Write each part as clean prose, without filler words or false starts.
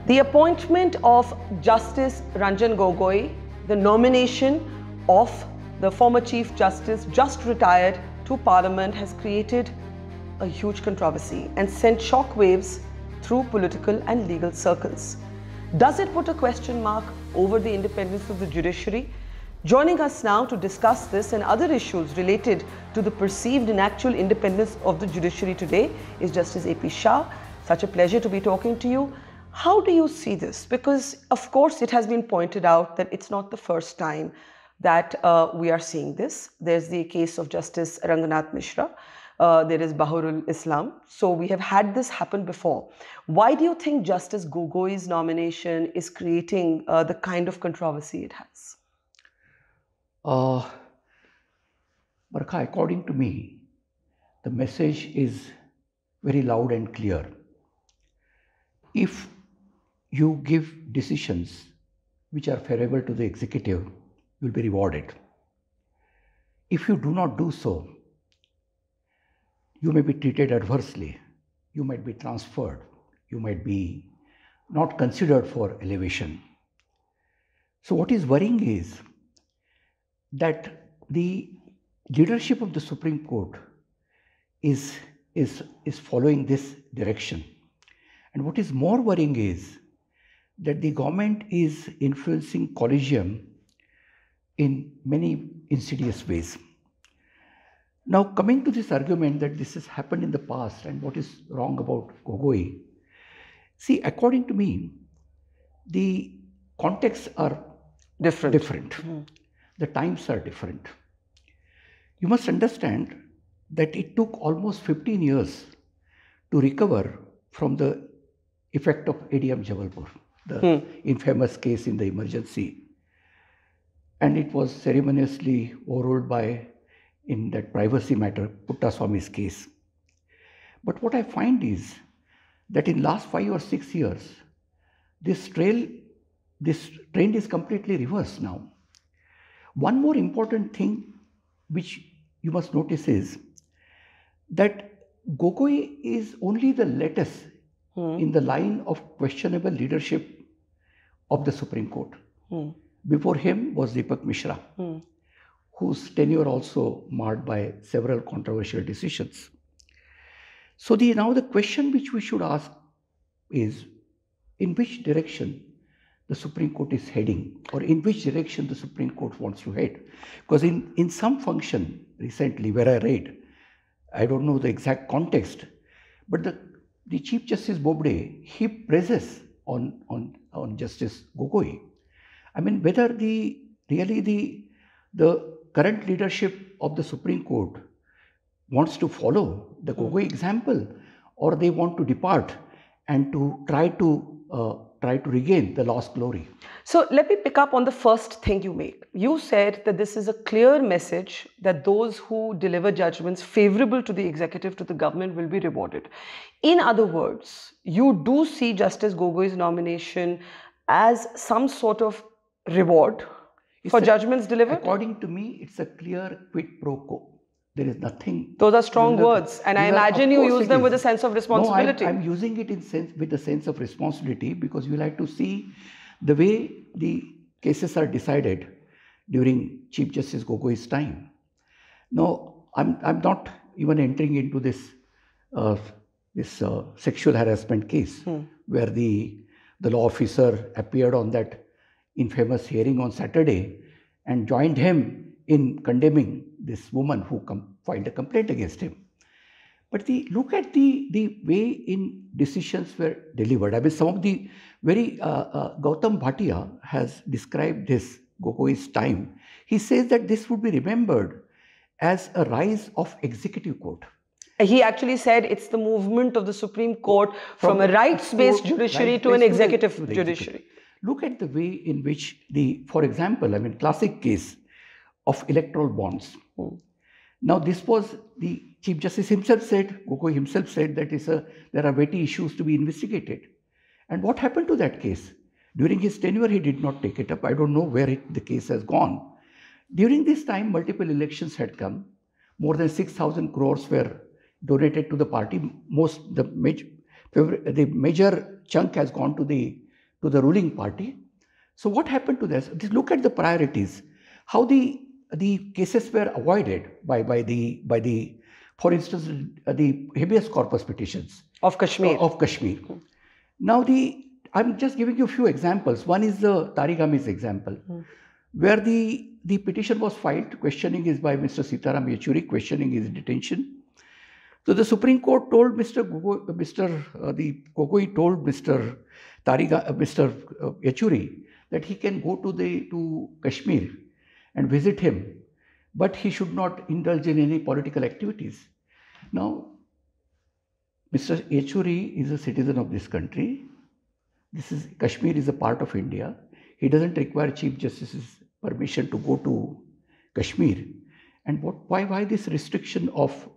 The appointment of Justice Ranjan Gogoi, the nomination of the former Chief Justice just retired to Parliament, has created a huge controversy and sent shockwaves through political and legal circles. Does it put a question mark over the independence of the judiciary? Joining us now to discuss this and other issues related to the perceived and actual independence of the judiciary today is Justice A.P. Shah. Such a pleasure to be talking to you. How do you see this? Because, of course, it has been pointed out that it's not the first time that we are seeing this. There's the case of Justice Ranganath Mishra. There is Bahurul Islam. So we have had this happen before. Why do you think Justice Gogoi's nomination is creating the kind of controversy it has? Barkha, according to me, the message is very loud and clear. If you give decisions which are favorable to the executive, you will be rewarded. If you do not do so, you may be treated adversely. You might be transferred. You might be not considered for elevation. So what is worrying is that the leadership of the Supreme Court is following this direction. And what is more worrying is that the government is influencing collegium in many insidious ways. Now, coming to this argument that this has happened in the past and what is wrong about Gogoi, see, according to me, the contexts are different. The times are different. You must understand that it took almost 15 years to recover from the effect of ADM Jabalpur, the infamous case in the emergency. And it was ceremoniously overruled by, in that privacy matter, Puttaswamy's case. But what I find is that in last 5 or 6 years, this trend is completely reversed now. One more important thing which you must notice is that Gogoi is only the latest in the line of questionable leadership of the Supreme Court. Before him was Deepak Mishra, whose tenure also marred by several controversial decisions. So now the question which we should ask is, in which direction the Supreme Court is heading, or in which direction the Supreme Court wants to head? Because in some function recently where I read, I don't know the exact context, but the Chief Justice Bobde, he presses on Justice Gogoi. I mean, whether the current leadership of the Supreme Court wants to follow the Gogoi example, or they want to depart and to try to regain the lost glory. So let me pick up on the first thing you make. You said that this is a clear message that those who deliver judgments favorable to the executive, to the government, will be rewarded. In other words, you do see Justice Gogoi's nomination as some sort of reward for judgments delivered? According to me, it's a clear quid pro quo. There is nothing. Those are strong words, and I imagine you use them with a sense of responsibility. No, I'm using it with a sense of responsibility, because we like to see the way the cases are decided during Chief Justice Gogoi's time. No, I'm not even entering into this sexual harassment case where the law officer appeared on that infamous hearing on Saturday and joined him in condemning this woman who filed a complaint against him. But look at the way in decisions were delivered. I mean, some of the very Gautam Bhatia has described this Gogoi's time. He says that this would be remembered as a rise of executive court. He actually said it's the movement of the Supreme Court from a rights-based judiciary to an executive judiciary. Look at the way in which for example, I mean, classic case of electoral bonds. Now, this was the Chief Justice himself said, Gogoi himself said that there are weighty issues to be investigated. And what happened to that case? During his tenure, he did not take it up. I don't know where the case has gone. During this time, multiple elections had come. More than 6,000 crores were donated to the party. The major chunk has gone to the to the ruling party. So what happened to this? Just look at the priorities, how the cases were avoided by the for instance the habeas corpus petitions Of Kashmir. Of Kashmir. Now I'm just giving you a few examples. One is the Tarigami's example, where the petition was filed. Questioning is by Mr. Sitaram Yechuri, questioning his detention. So the Supreme Court told Mr. Gogoi told Mr. Yechuri that he can go to Kashmir and visit him, but he should not indulge in any political activities. Now, Mr. Yechuri is a citizen of this country. Kashmir is a part of India. He doesn't require Chief Justice's permission to go to Kashmir. And why this restriction of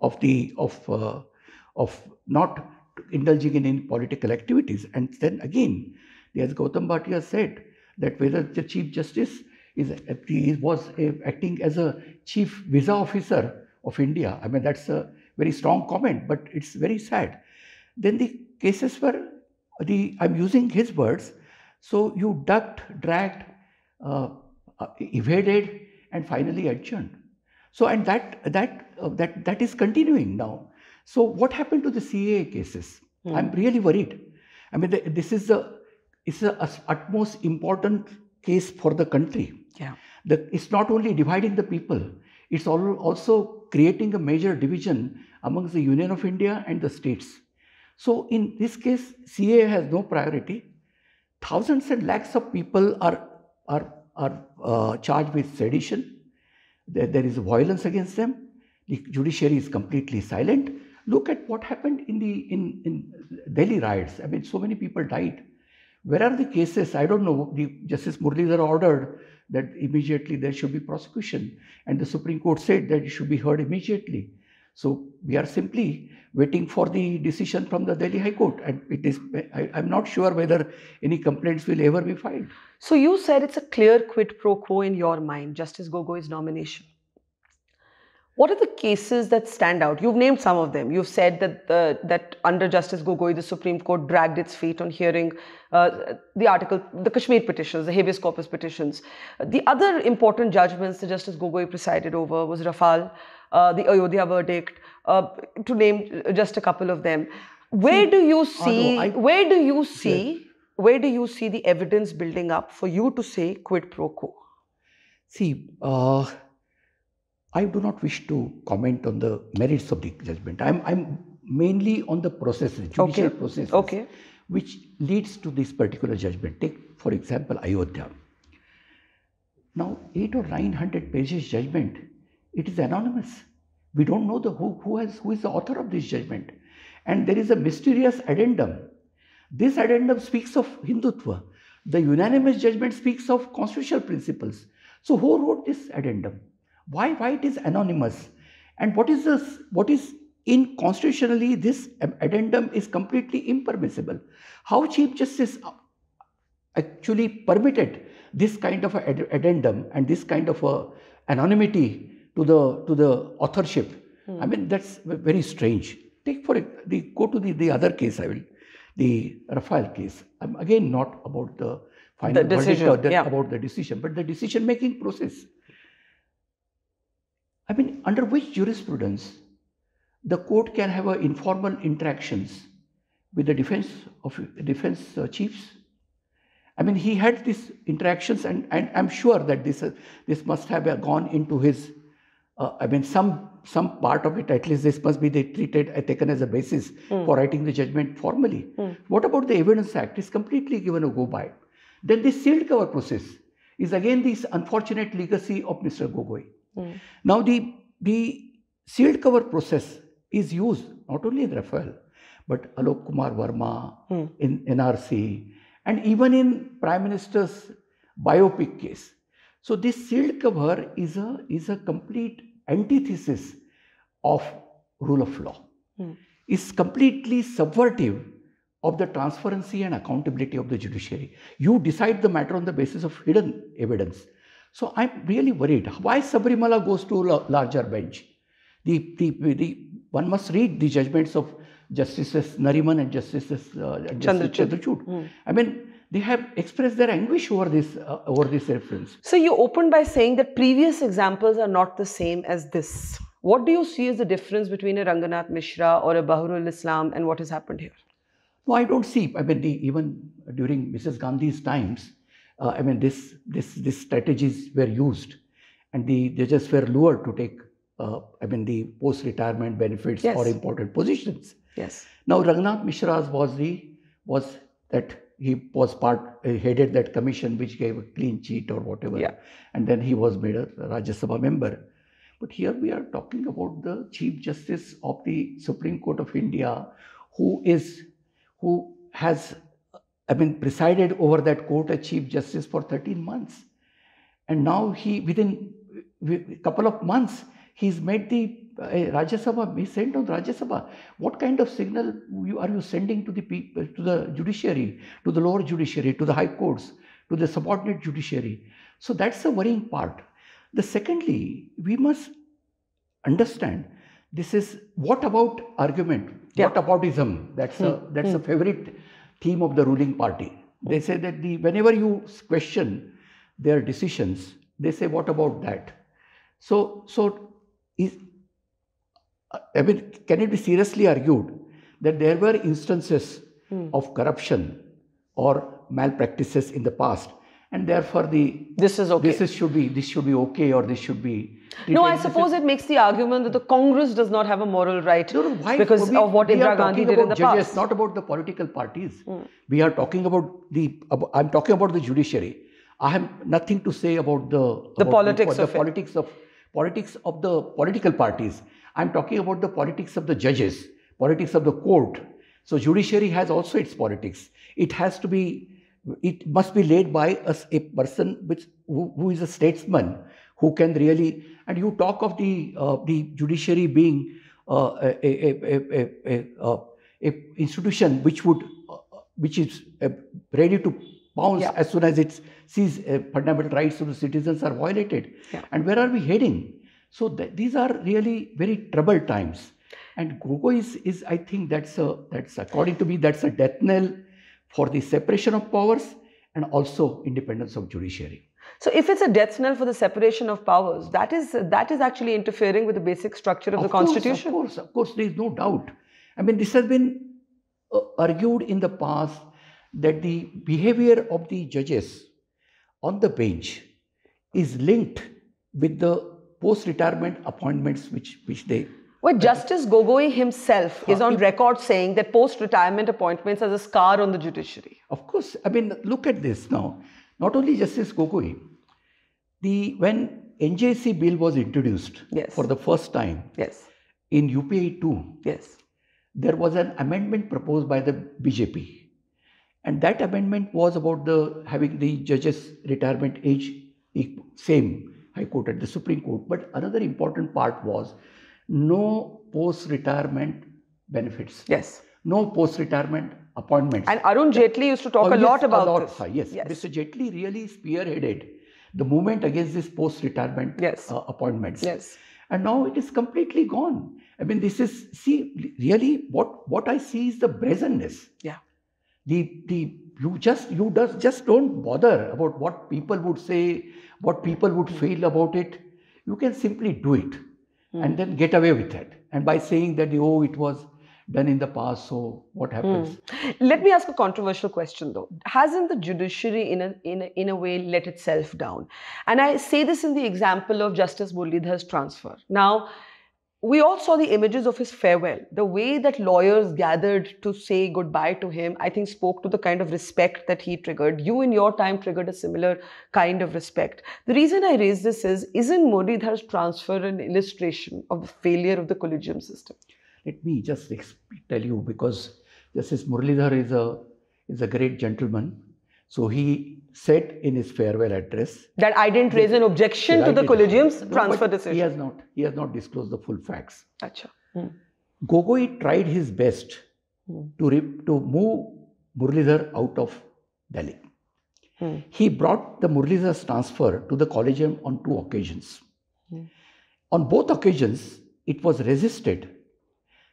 not indulging in any political activities? And then again, as Gautam Bhatia said, that whether the Chief Justice was acting as a chief visa officer of India. I mean, that's a very strong comment, but it's very sad. Then the cases were, I'm using his words, so you ducked, dragged, evaded, and finally adjourned. So, and that is continuing now. So, what happened to the CAA cases? I'm really worried. I mean, this is it's a utmost important case for the country. Yeah. It's not only dividing the people, it's also creating a major division amongst the Union of India and the states. So in this case, CAA has no priority. Thousands and lakhs of people are charged with sedition. There is violence against them. The judiciary is completely silent. Look at what happened in Delhi riots. I mean, so many people died. Where are the cases? I don't know. Justice Muralidhar ordered that immediately there should be prosecution, and the Supreme Court said that it should be heard immediately. So we are simply waiting for the decision from the Delhi High Court, and I'm not sure whether any complaints will ever be filed. So you said it's a clear quid pro quo in your mind, Justice Gogoi's nomination. What are the cases that stand out? You've named some of them. You've said that under Justice Gogoi, the Supreme Court dragged its feet on hearing the Kashmir petitions, the habeas corpus petitions. The other important judgments that Justice Gogoi presided over was Rafale, the Ayodhya verdict, to name just a couple of them. Where do you see the evidence building up for you to say quid pro quo? See, I do not wish to comment on the merits of the judgment. I'm mainly on the processes, judicial processes, which leads to this particular judgment. Take, for example, Ayodhya. Now, 800 or 900 pages judgment. It is anonymous. We don't know who is the author of this judgment, and there is a mysterious addendum. This addendum speaks of Hindutva. The unanimous judgment speaks of constitutional principles. So, who wrote this addendum? Why it is anonymous? And what is inconstitutionally, this addendum is completely impermissible. How Chief Justice actually permitted this kind of addendum and this kind of anonymity to the authorship? I mean, that's very strange. Go to the other case. The Rafale case. I'm again not about the final decision, about the decision, but the decision-making process. I mean, under which jurisprudence the court can have informal interactions with the defense chiefs? I mean, he had these interactions, and I'm sure that this must have gone into his. I mean, some part of it, at least, this must be taken as a basis for writing the judgment formally. What about the Evidence Act? It's completely given a go by. Then the sealed cover process is again this unfortunate legacy of Mr. Gogoi. Now, the sealed cover process is used not only in Rafale, but Alok Kumar Verma, in NRC, and even in Prime Minister's biopic case. So this sealed cover is a complete antithesis of rule of law. It's completely subvertive of the transparency and accountability of the judiciary. You decide the matter on the basis of hidden evidence. So I'm really worried. Why Sabarimala goes to a larger bench? One must read the judgments of Justices Nariman and Justices Chandrachud. I mean, they have expressed their anguish over this reference. So you opened by saying that previous examples are not the same as this. What do you see as the difference between a Ranganath Mishra or a Bahirul Islam and what has happened here? No, I don't see. I mean, even during Mrs. Gandhi's times, I mean, these strategies were used, and the judges were lured to take, I mean, the post-retirement benefits or important positions. Yes. Now, Ranganath Mishra's was that he was headed that commission which gave a clean sheet or whatever, and then he was made a Rajya Sabha member. But here we are talking about the Chief Justice of the Supreme Court of India, who has, I mean, presided over that court as Chief Justice for 13 months. And now within a couple of months, he's made the Rajya Sabha, he sent on Rajya Sabha. What kind of signal are you sending to the people, to the judiciary, to the lower judiciary, to the high courts, to the subordinate judiciary? So that's a worrying part. Secondly, we must understand this is what about argument? What aboutism? That's a favorite theme of the ruling party. They say that whenever you question their decisions, they say, what about that? I mean, can it be seriously argued that there were instances of corruption or malpractices in the past, and therefore this should be okay, or this should be treated? No, I suppose it makes the argument that the Congress does not have a moral right because of what Indira Gandhi did in the past. Not about the political parties. We are talking about I'm talking about the judiciary. I have nothing to say about the politics of the political parties. I'm talking about the politics of the judges, politics of the court. So judiciary has also its politics. It must be led by a person who is a statesman, who can really. And you talk of the judiciary being a institution which is ready to pounce as soon as it sees fundamental rights of the citizens are violated. And where are we heading? So these are really very troubled times. And Gogoi is I think that's according to me, that's a death knell for the separation of powers and also independence of judiciary. So if it's a death knell for the separation of powers, that is actually interfering with the basic structure of the Constitution. Of course, there is no doubt. I mean, this has been argued in the past that the behavior of the judges on the bench is linked with the post-retirement appointments which they... Well, Justice Gogoi himself is on record saying that post-retirement appointments has a scar on the judiciary. Of course. I mean, look at this now. Not only Justice Gogoi, when NJC bill was introduced for the first time in UPA 2, there was an amendment proposed by the BJP. And that amendment was about having the judges' retirement age same, High Court and the Supreme Court. But another important part was no post-retirement benefits. No post-retirement appointments. And Arun Jaitley used to talk a lot about this. Yes. Mr. Jaitley really spearheaded the movement against this post-retirement appointments. And now it is completely gone. I mean, this is, really what I see is the brazenness. You just don't bother about what people would say, what people would feel about it. You can simply do it and then get away with it. And by saying that, it was done in the past, so what happens? Let me ask a controversial question though. Hasn't the judiciary in a way let itself down? And I say this in the example of Justice Muralidhar's transfer. Now, we all saw the images of his farewell. The way that lawyers gathered to say goodbye to him, I think spoke to the kind of respect that he triggered. You in your time triggered a similar kind of respect. The reason I raise this isn't Muralidhar's transfer an illustration of the failure of the collegium system? Let me just tell you, because Justice Muralidhar is a great gentleman. So he said in his farewell address that I didn't raise an objection to the collegium's transfer decision. He has not disclosed the full facts. Achha. Gogoi tried his best to move Muralidhar out of Delhi. He brought the Muralidhar's transfer to the collegium on 2 occasions. On both occasions, it was resisted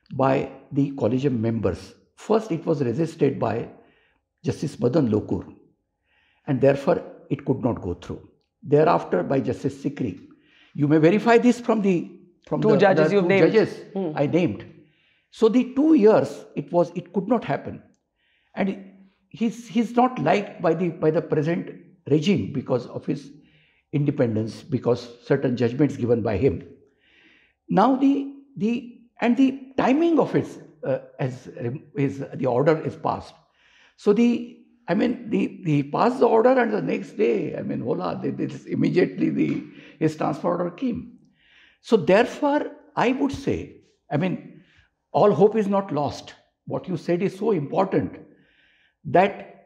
by the collegium members. First, it was resisted by Justice Madan Lokur, and therefore it could not go through. Thereafter, by Justice Sikri. You may verify this from the two judges you've named. Judges I named. So the 2 years it could not happen, and he's not liked by the present regime because of his independence, because certain judgments given by him. Now the timing of it the order is passed. So he passed the order, and the next day, immediately his transfer order came. So therefore, I would say, all hope is not lost. What you said is so important, that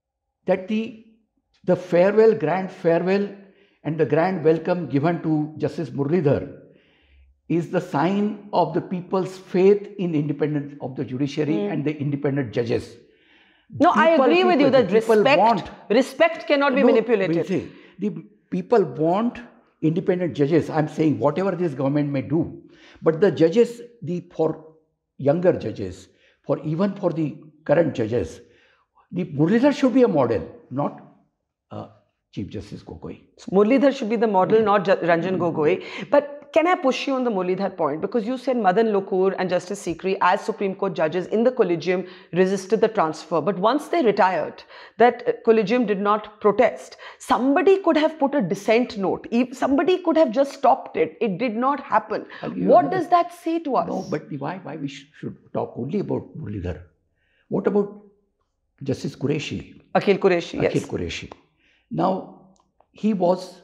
the farewell, grand farewell, and the grand welcome given to Justice Muralidhar is the sign of the people's faith in independence of the judiciary and the independent judges. No, I agree with you that respect cannot be manipulated. The people want independent judges. I'm saying whatever this government may do, but the judges, for younger judges, even for the current judges, the Muralidhar should be a model, not Chief Justice Gogoi. So Muralidhar should be the model, not Ranjan Gogoi. But can I push you on the Muralidhar point? Because you said Madan Lokur and Justice Sikri, as Supreme Court judges in the collegium, resisted the transfer. But once they retired, that collegium did not protest. Somebody could have put a dissent note. Somebody could have just stopped it. It did not happen. What does that say to us? No, but why we should talk only about Muralidhar? What about Justice Qureshi? Akhil Qureshi, yes. Akhil Qureshi. Now, he was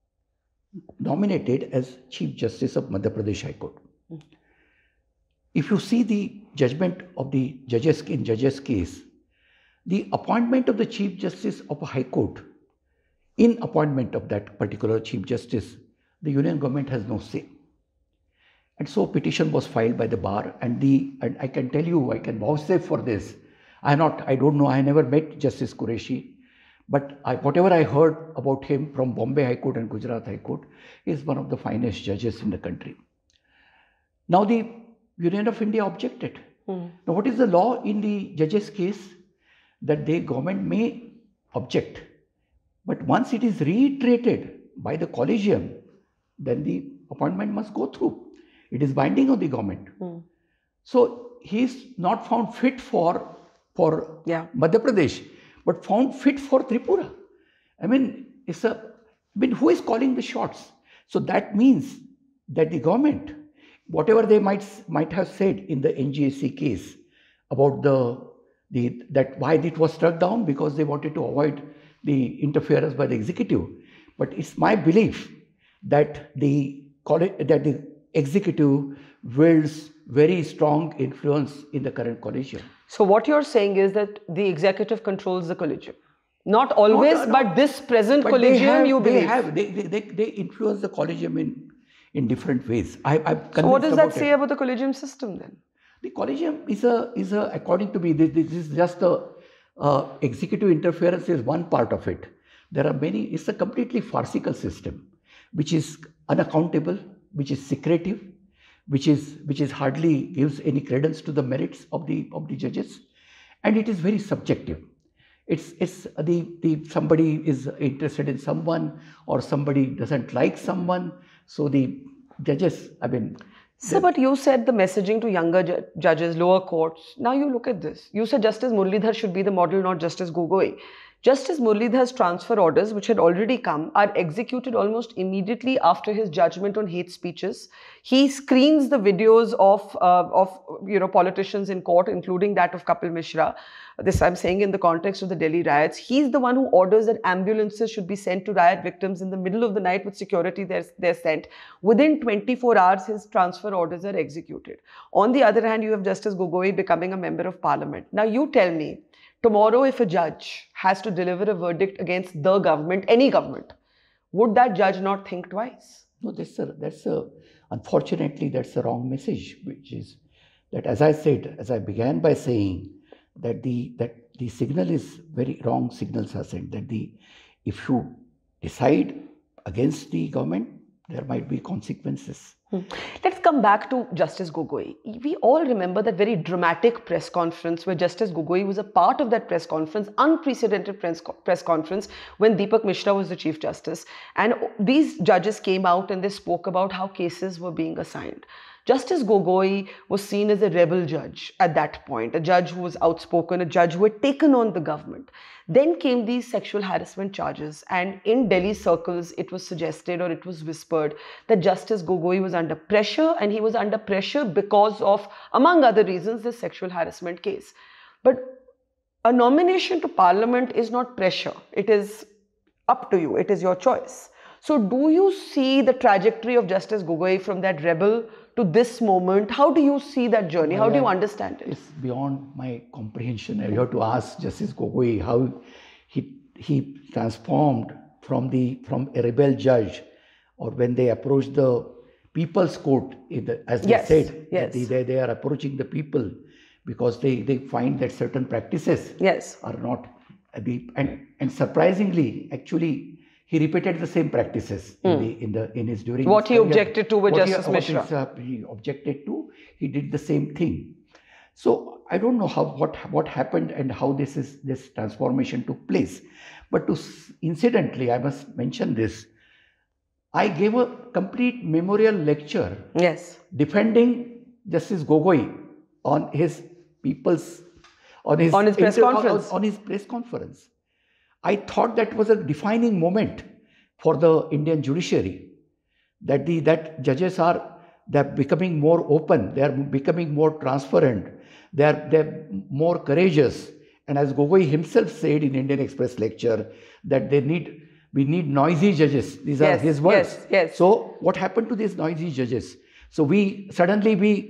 nominated as Chief Justice of Madhya Pradesh High Court. If you see the judgment of the judges in judges case, the appointment of the Chief Justice of a High Court, in appointment of that particular Chief Justice, the Union government has no say. And so petition was filed by the bar, and I can tell you, I can vouchsafe for this. I don't know, I never met Justice Qureshi. But whatever I heard about him from Bombay High Court and Gujarat High Court, he is one of the finest judges in the country. Now the Union of India objected. Now what is the law in the judges case? That the government may object. But once it is reiterated by the collegium, then the appointment must go through. It is binding on the government. So he is not found fit for Madhya Pradesh, but found fit for Tripura. Who is calling the shots? So that means that the government, whatever they might have said in the NGAC case about that why it was struck down, because they wanted to avoid the interference by the executive. But it's my belief that the executive wields very strong influence in the current collegium. So what you're saying is that the executive controls the collegium. Not always, but this present collegium, you believe? They influence the collegium in different ways. So what does that say about the collegium system then? The collegium is according to me, this is just executive interference is one part of it. There are many. It's a completely farcical system, which is unaccountable, which is secretive, which is hardly gives any credence to the merits of the judges, and it is very subjective. It's somebody is interested in someone, or somebody doesn't like someone, so the judges, Sir, but you said the messaging to younger judges, lower courts. Now you look at this. You said Justice Muralidhar should be the model, not Justice Gogoi. Justice Muralidhar's transfer orders, which had already come, are executed almost immediately after his judgment on hate speeches. He screens the videos of politicians in court, including that of Kapil Mishra. This I'm saying in the context of the Delhi riots. He's the one who orders that ambulances should be sent to riot victims in the middle of the night with security. They're sent. Within 24 hours, his transfer orders are executed. On the other hand, you have Justice Gogoi becoming a member of parliament. Now you tell me, tomorrow, if a judge has to deliver a verdict against the government, any government, would that judge not think twice? No, unfortunately, that's a wrong message, which is that, as I began by saying, that the signal is very wrong. Signals are sent that if you decide against the government, there might be consequences. Let's come back to Justice Gogoi. We all remember that very dramatic press conference where Justice Gogoi was a part of that press conference, unprecedented press conference when Deepak Mishra was the Chief Justice. And these judges came out and they spoke about how cases were being assigned. Justice Gogoi was seen as a rebel judge at that point, a judge who was outspoken, a judge who had taken on the government. Then came these sexual harassment charges, and in Delhi circles, it was suggested or it was whispered that Justice Gogoi was under pressure, and he was under pressure because of, among other reasons, this sexual harassment case. But a nomination to parliament is not pressure. It is up to you. It is your choice. So do you see the trajectory of Justice Gogoi from that rebel to this moment? How do you see that journey? How do you understand it? It's beyond my comprehension. You have to ask Justice Gogoi how he transformed from a rebel judge, or when they approached the people's court, as they said, they are approaching the people because they find that certain practices are not, and surprisingly, actually, he repeated the same practices in his during what his he objected to with Justice Mishra. He objected to, he did the same thing. So I don't know what happened and how this transformation took place. But incidentally, I must mention this. I gave a complete memorial lecture defending Justice Gogoi on his press conference. I thought that was a defining moment for the Indian judiciary, that judges they're becoming more open, they are becoming more transparent, they're more courageous. And as Gogoi himself said in Indian Express lecture, that we need noisy judges. These are his words. So what happened to these noisy judges? So we suddenly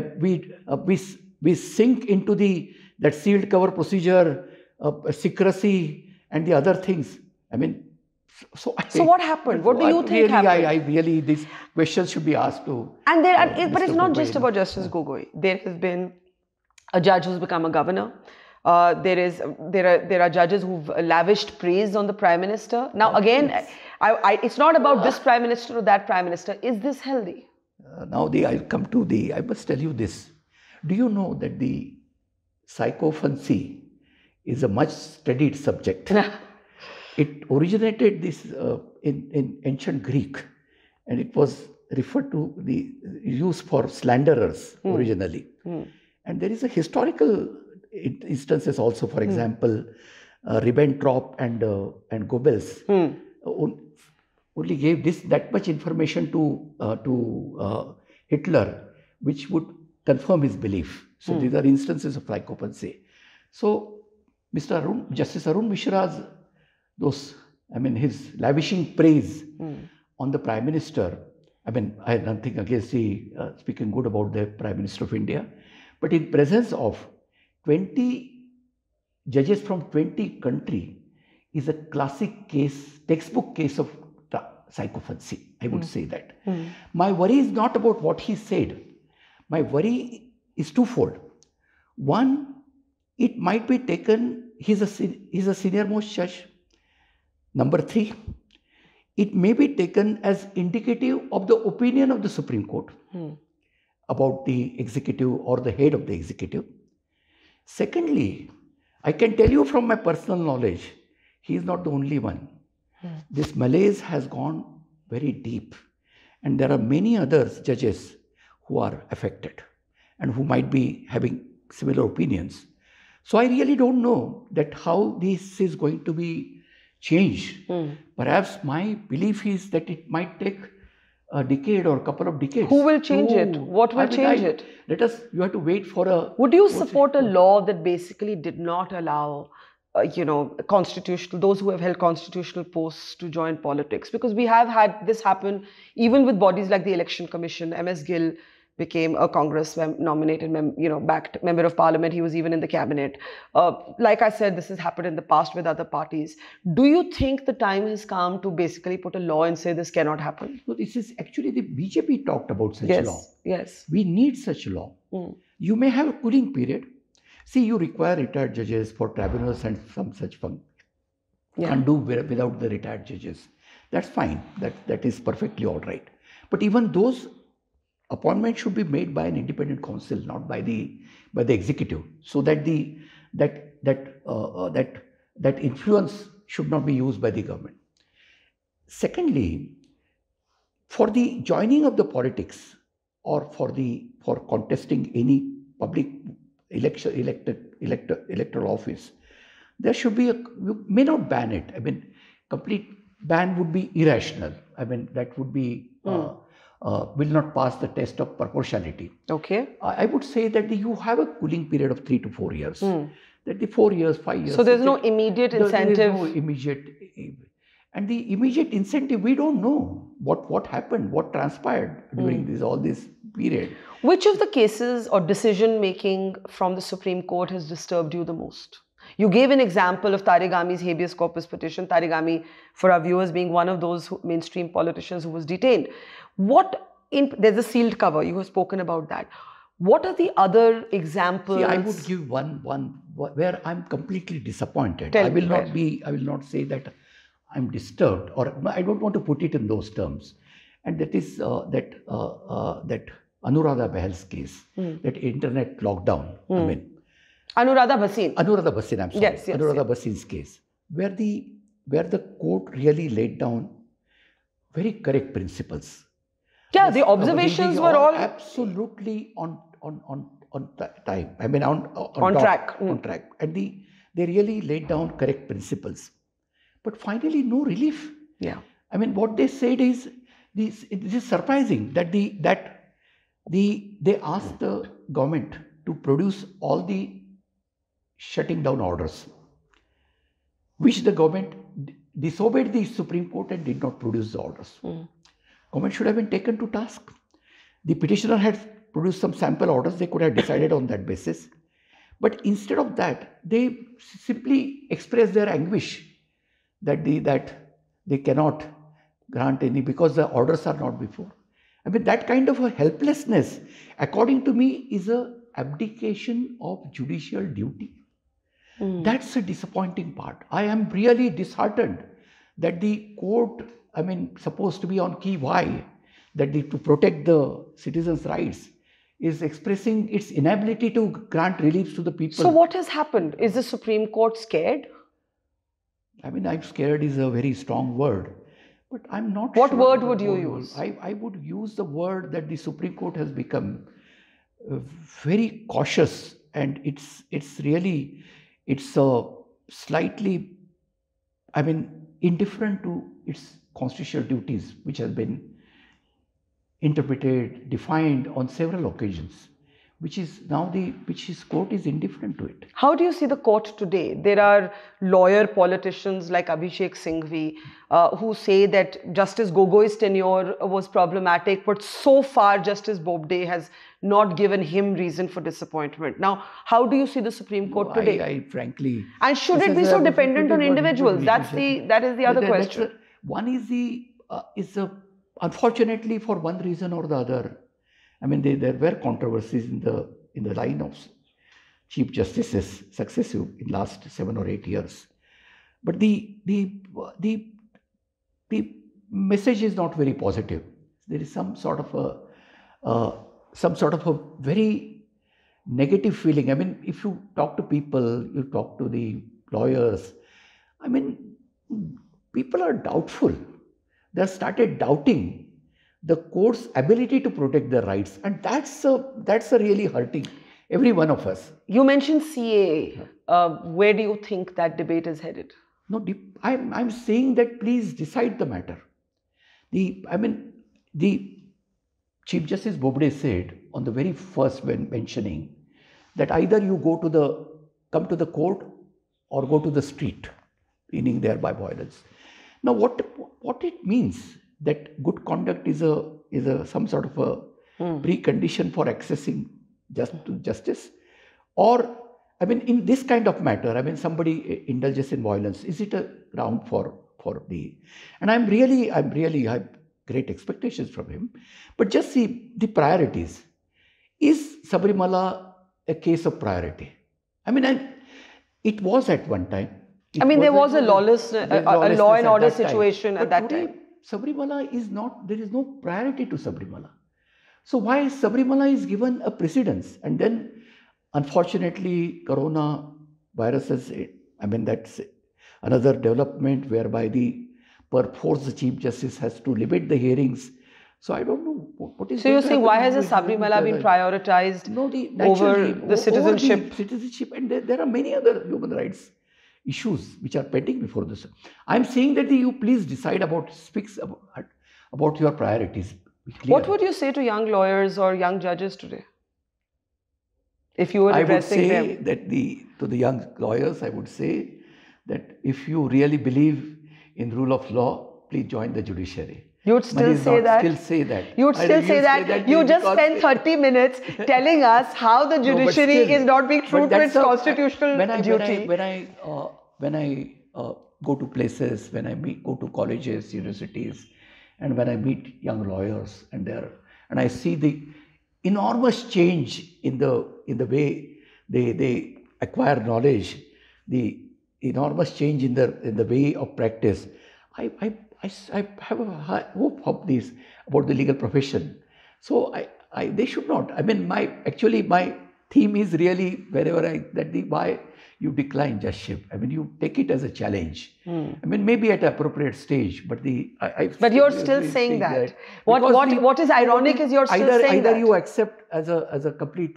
sink into that sealed cover procedure, secrecy, and the other things. I mean, so what happened? What do you think happened? These questions should be asked to. And but it's not just about Justice Gogoi. There has been a judge who's become a governor. There are judges who've lavished praise on the Prime Minister. Now again, it's not about this Prime Minister or that Prime Minister. Is this healthy? I must tell you this. Do you know that the psychophancy is a much studied subject? It originated in ancient Greek, and it was referred to the use for slanderers originally. And there is a historical instances also. For example, Ribbentrop and Goebbels only gave that much information to Hitler, which would confirm his belief. So these are instances of psychophancy. So Justice Arun Mishra's his lavishing praise on the Prime Minister. I mean, I have nothing against speaking good about the Prime Minister of India, but in presence of 20 judges from 20 countries is a classic case, textbook case of psychophancy. I would say that. My worry is not about what he said. My worry is twofold. One, it might be taken, he's a senior most judge. Number three, it may be taken as indicative of the opinion of the Supreme Court about the executive or the head of the executive. Secondly, I can tell you from my personal knowledge, he is not the only one. This malaise has gone very deep, and there are many other judges who are affected and who might be having similar opinions. So I really don't know that how this is going to be changed. Perhaps my belief is that it might take a decade or a couple of decades. Who will change it? What will change it? You have to wait for a... Would you support a law that basically did not allow, those who have held constitutional posts to join politics? Because we have had this happen even with bodies like the Election Commission. M.S. Gill became a Congress nominated, backed member of Parliament. He was even in the cabinet. Like I said, this has happened in the past with other parties. Do you think the time has come to basically put a law and say this cannot happen? No, this is actually the BJP talked about such a law. Yes. We need such a law. You may have a cooling period. See, you require retired judges for tribunals and some such fun. Can't do without the retired judges. That's fine. That is perfectly all right. But even those appointments should be made by an independent council, not by the executive, so that that influence should not be used by the government. Secondly, for the joining of the politics or for contesting any public electoral office, there should be you may not ban it. I mean, complete ban would be irrational. I mean, that would be will not pass the test of proportionality. Okay. I would say that you have a cooling period of 3 to 4 years. That the 4 years, 5 years. So there's no immediate incentive. There is no immediate, and the immediate incentive, we don't know what happened, what transpired during all this period. Which of the cases or decision making from the Supreme Court has disturbed you the most? You gave an example of Tarigami's habeas corpus petition. Tarigami, for our viewers, being one of those mainstream politicians who was detained. There's a sealed cover. You have spoken about that. What are the other examples? See, I would give one where I'm completely disappointed. I will not say that I'm disturbed, or I don't want to put it in those terms. And that is that Anuradha Bahal's case, that internet lockdown. I mean, Anuradha Bhasin, I'm sorry. Yes. Anuradha Bhasin's case, where the court really laid down very correct principles. Yeah, the observations were all absolutely on time. I mean, on track. On track, and they really laid down correct principles. But finally, no relief. Yeah. I mean, what they said is this. It is surprising that they asked the government to produce all the shutting down orders, which the government disobeyed the Supreme Court and did not produce the orders. Government should have been taken to task. The petitioner had produced some sample orders. They could have decided on that basis. But instead of that, they simply expressed their anguish that they cannot grant any because the orders are not before. I mean, that kind of a helplessness, according to me, is a abdication of judicial duty. That's a disappointing part. I am really disheartened that the court, I mean, supposed to be on key why, that to protect the citizens' rights, is expressing its inability to grant relief to the people. So what has happened? Is the Supreme Court scared? I mean, I'm scared is a very strong word, but I'm not What sure word would you use? I would use the word that the Supreme Court has become very cautious, and it's slightly, I mean, indifferent to its constitutional duties, which has been interpreted, defined on several occasions, which is court is indifferent to it. How do you see the court today? There are lawyer politicians like Abhishek Singhvi who say that Justice Gogoi's tenure was problematic, but so far Justice Bobde has not given him reason for disappointment. Now, how do you see the Supreme Court today? I frankly... And should it be so dependent on individuals? That is the other question. One is unfortunately, for one reason or the other, I mean, there were controversies in the line of Chief Justices successive in last 7 or 8 years. But the message is not very positive. There is some sort of a very negative feeling. I mean, if you talk to people, you talk to the lawyers, I mean, people are doubtful. They have started doubting the court's ability to protect their rights, and that's a really hurting every one of us. You mentioned CAA. Where do you think that debate is headed? No, I'm saying that please decide the matter. The Chief Justice Bobde said on the very first when mentioning that either you come to the court or go to the street, meaning thereby violence. Now, what it means that good conduct is some sort of a precondition for accessing justice, or I mean, in this kind of matter, I mean, somebody indulges in violence, is it a ground for the? And I have great expectations from him, but just see the priorities. Is Sabarimala a case of priority? I mean, it was at one time. There was a law and order situation at that time. Sabrimala is not, there is no priority to Sabrimala. So why Sabrimala is given a precedence? And then, unfortunately, Corona virus has, I mean, that's another development whereby perforce the Chief Justice has to limit the hearings. So I don't know what is. So you're saying why has the Sabrimala been prioritized over the citizenship? Over the citizenship, and there are many other human rights issues which are pending before this. I'm saying that you please decide about your priorities. What would you say to young lawyers or young judges today? If you were addressing them? I would say that to the young lawyers, I would say that if you really believe in rule of law, please join the judiciary. You would still say that? Still say that. You would still say that? You just spent 30 minutes telling us how the judiciary is not being true to its constitutional duty. When I go to places, when I go to colleges, universities, and when I meet young lawyers, and I see the enormous change in the way they acquire knowledge, the enormous change in the way of practice, I have a high hope of this about the legal profession. So they should not. I mean, my theme is really why you decline judgeship. I mean, you take it as a challenge. I mean, maybe at an appropriate stage, but but you're still saying that. What is ironic is you're still saying that. Either you accept as a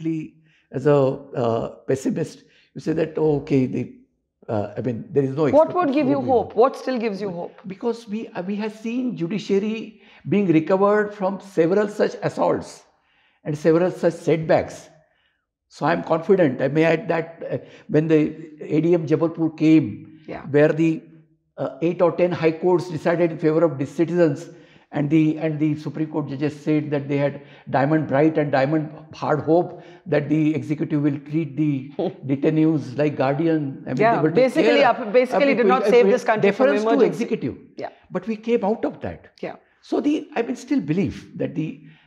pessimist, you say that, oh, okay, I mean, there is no. What would give you hope? What still gives you hope? Because we have seen judiciary being recovered from several such assaults and several such setbacks. So I'm confident. I may add that when the ADM Jabalpur came, where the 8 or 10 high courts decided in favor of citizens, and the Supreme Court judges said that they had diamond bright and diamond hard hope that the executive will treat the detainees like guardian. I mean, basically did not save this country from emergency. To executive. Yeah. But we came out of that. Yeah. So I will still believe that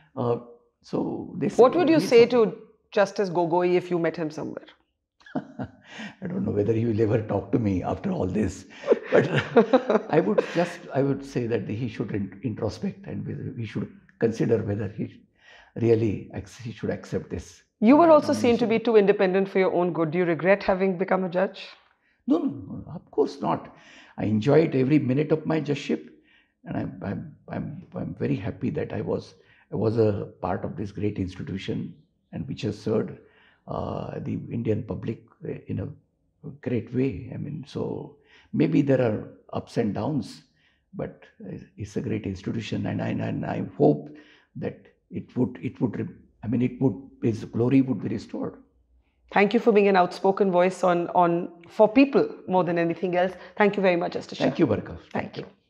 what would you say to Justice Gogoi if you met him somewhere? I don't know whether he will ever talk to me after all this, but I would say that he should introspect and he should consider whether he should accept this. You were also seen to be too independent for your own good. Do you regret having become a judge? No, of course not. I enjoyed every minute of my judgeship, and I'm very happy that I was a part of this great institution and which has served the Indian public in a great way. I mean, so maybe there are ups and downs, but it's a great institution, and I hope that its glory would be restored. Thank you for being an outspoken voice for people more than anything else. Thank you very much, Justice Shah. Thank you, Barkha. Thank you.